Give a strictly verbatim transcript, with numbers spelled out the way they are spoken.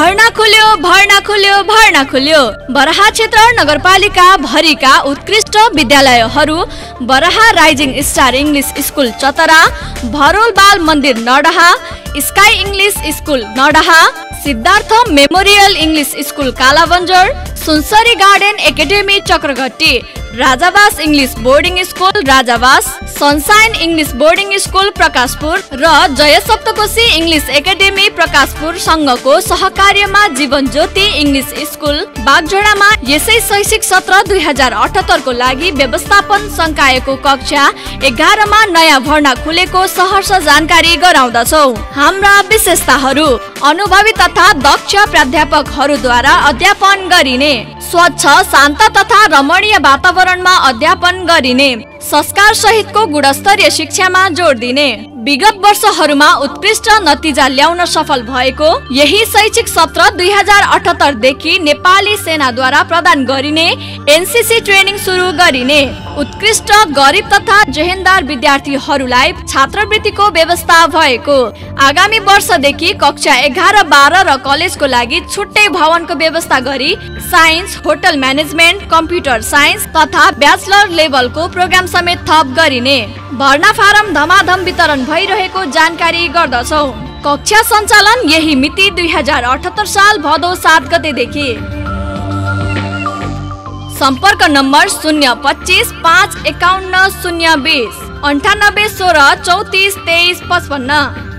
भर्ना खुल्यो भर्ना खुल्यो भर्ना खुल्यो। बराहा क्षेत्र नगरपालिका भरिका उत्कृष्ट विद्यालयहरू Baraha rising star English school Chatara, Bharol Bal Mandir Nadaha, sky English school Nadaha, Siddhartha memorial English school Kalabanjar, Sunsari garden academy Chakraghatti, Rajawas English boarding school Rajawas, sunshine English boarding school Prakashpur र जय सप्तकोशी इङ्ग्लिस एकाडेमी प्रकाशपुर सँगको सहकार्यमा जीवन ज्योति इङ्ग्लिस स्कुल बागझोडामा यसै शैक्षिक सत्र दुई हजार अठहत्तर को लागि व्यवस्थापन संकायको कक्षा एघारमा नयाँ भर्ना खुलेको सहर्ष जानकारी गराउँदछौ। हाम्रा विशेषताहरू: अनुभवी तथा दक्ष प्राध्यापकहरूद्वारा अध्यापन गरिने, स्वच्छ शान्त तथा रमणीय वातावरणमा अध्यापन गरिने, संस्कार सहितको गुणस्तरीय शिक्षामा जोड दिने, विगत वर्षहरूमा उत्कृष्ट नतिजा ल्याउन सफल भएको यही शैक्षिक सत्र दुई हजार अठहत्तर देखि नेपाली सेनाद्वारा प्रदान गरिने एनसीसी ट्रेनिङ सुरु गरिने, उत्कृष्ट गरिब तथा जेहेन्दार विद्यार्थीहरूलाई छात्रवृत्तिको व्यवस्था भएको, आगामी वर्षदेखि कक्षा एघार बाह्र र कलेजको लागि छुट्टै भवनको व्यवस्था गरी science, hotel management, computer science तथा ब्याचलर लेभलको प्रोग्राम समेत थप गरिने, भर्ना फारम धमाधम वितरण भइरहेको जानकारी गर्दछौ। कक्षा सञ्चालन यही मिति दुई हजार अठहत्तर साल भदौ सात गतेदेखि। सम्पर्क नम्बर शून्य पच्चिस पाँच एकाउन्न शून्य बिस अन्ठानब्बे सोह्र चौतिस तेइस पचपन्न।